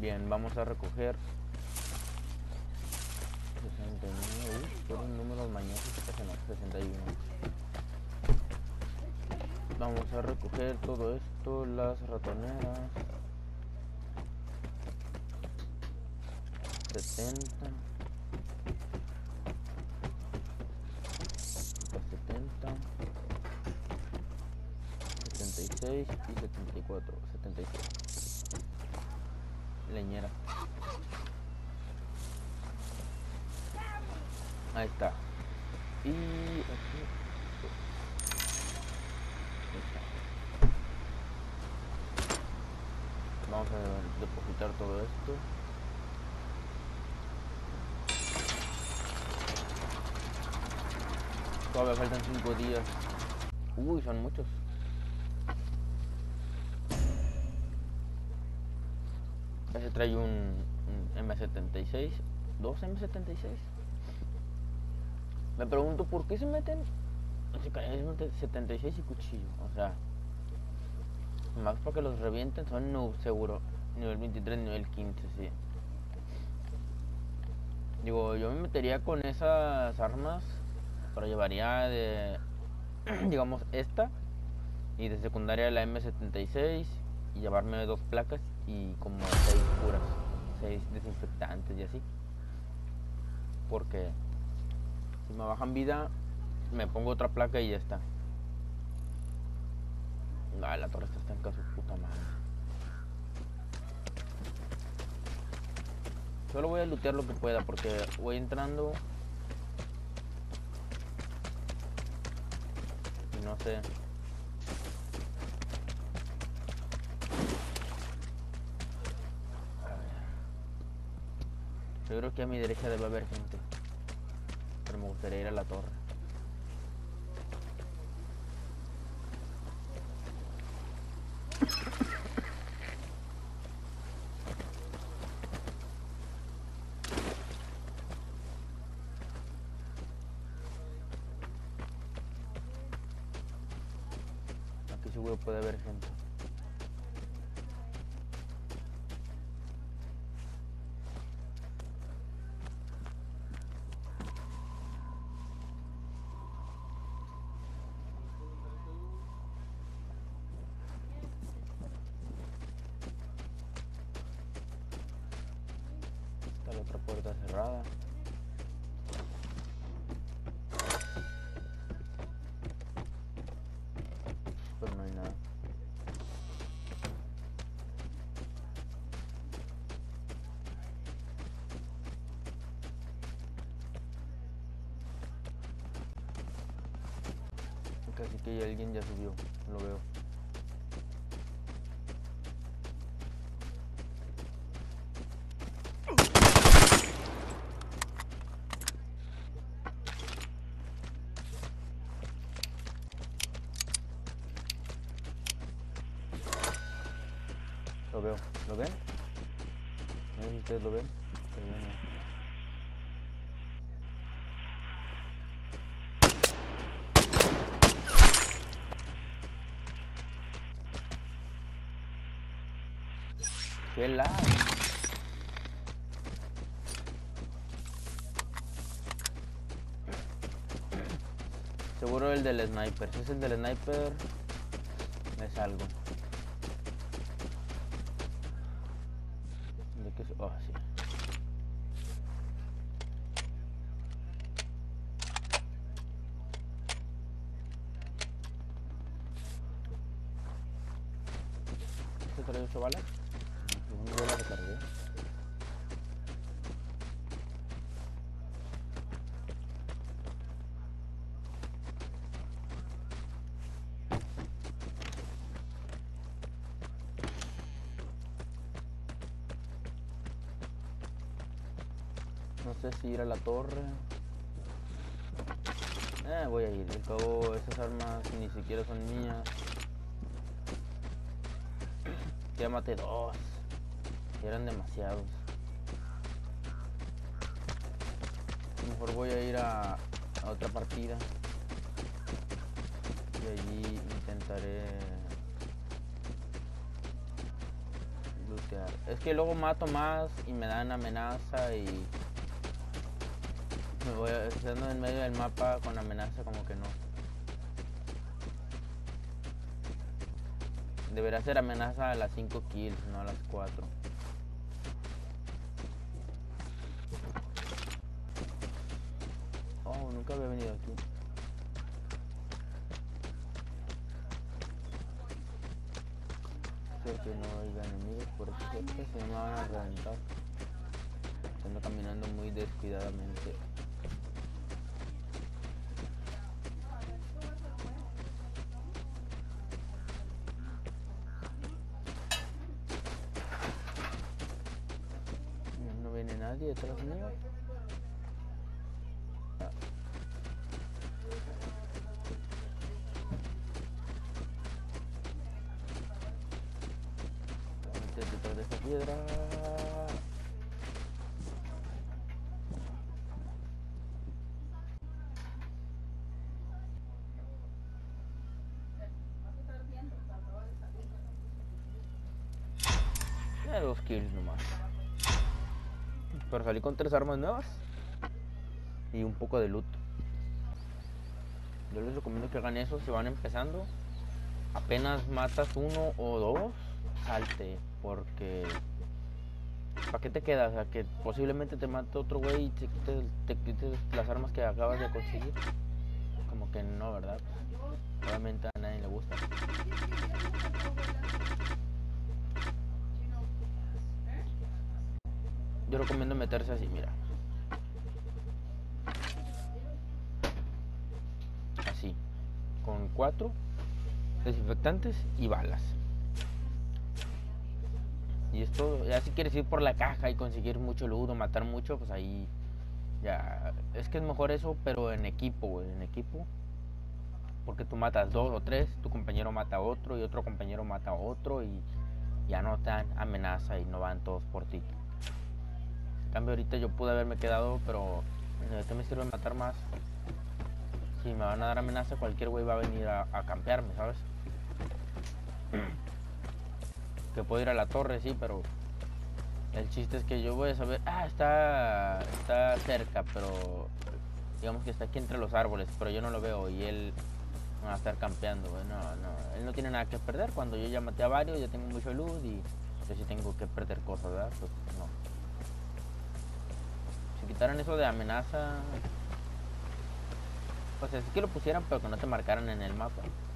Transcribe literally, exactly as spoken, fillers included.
Bien, vamos a recoger sesenta y nueve, uy, fueron números mañosos, sesenta y uno. Vamos a recoger todo esto, las ratoneras. setenta. setenta. setenta y seis y setenta y cuatro. setenta y seis. Leñera. Ahí está. Y aquí. Ahí está. Vamos a depositar todo esto. Todavía faltan cinco días. Uy, son muchos. Ese trae un, un eme setenta y seis. Dos eme setenta y seis. Me pregunto por qué se meten eme setenta y seis y cuchillo. O sea, más para que los revienten. Son no seguro. Nivel veintitrés, nivel quince, sí. Digo, yo me metería con esas armas. Pero llevaría de, digamos, esta. Y de secundaria la eme setenta y seis. Y llevarme dos placas y como seis curas. Seis desinfectantes y así. Porque si me bajan vida, me pongo otra placa y ya está. Ah, la torre está en casa, puta madre. Solo voy a lootear lo que pueda porque voy entrando. Y no sé. Yo creo que a mi derecha debe haber gente. Pero me gustaría ir a la torre. Aquí seguro puede haber gente. Está la otra puerta cerrada. Pero no hay nada. Casi que ya alguien ya subió, lo veo. Lo veo, ¿lo ven? No sé si ustedes lo ven. Pero yo no. ¡Qué lag! Seguro el del sniper. Si es el del sniper, es algo. ¿De qué es? Oh, sí. ¿Este trae ocho balas? No, yo la recargué. No sé si ir a la torre. Eh, voy a ir. Al cabo, esas armas ni siquiera son mías. Ya maté dos. Y eran demasiados. Mejor voy a ir a, a otra partida. Y allí intentaré lootear. Es que luego mato más y me dan amenaza y me voy estando en medio del mapa con amenaza, como que no. Debería ser amenaza a las cinco kills, no a las cuatro. Oh, nunca había venido aquí. Espero que no haya enemigos por eso cerca, si no me van a reventar. Ando caminando muy descuidadamente. No viene nadie detrás mío. Detrás de esta piedra. Eh, dos kills nomás. Pero salí con tres armas nuevas y un poco de loot. Yo les recomiendo que hagan eso si van empezando. Apenas matas uno o dos, salte, porque ¿para qué te quedas? O sea, que posiblemente te mate otro güey y te quites, te quites las armas que acabas de conseguir. Como que no, ¿verdad? Obviamente a nadie le gusta. Yo recomiendo meterse así, mira. Así, con cuatro desinfectantes y balas. Y esto, ya si quieres ir por la caja y conseguir mucho loot o matar mucho, pues ahí ya. Es que es mejor eso, pero en equipo, güey, en equipo. Porque tú matas dos o tres, tu compañero mata a otro y otro compañero mata a otro y ya no te dan amenaza y no van todos por ti. En cambio ahorita yo pude haberme quedado, pero este me sirve matar más. Si me van a dar amenaza, cualquier güey va a venir a, a campearme, ¿sabes? Que puedo ir a la torre, sí, pero el chiste es que yo voy a saber, ah, está, está cerca, pero digamos que está aquí entre los árboles, pero yo no lo veo y él va a estar campeando, güey. No, no, él no tiene nada que perder. Cuando yo ya maté a varios, ya tengo mucho luz y yo sí tengo que perder cosas, ¿verdad? Pues no. Si quitaran eso de amenaza, pues es que lo pusieran, pero que no te marcaran en el mapa.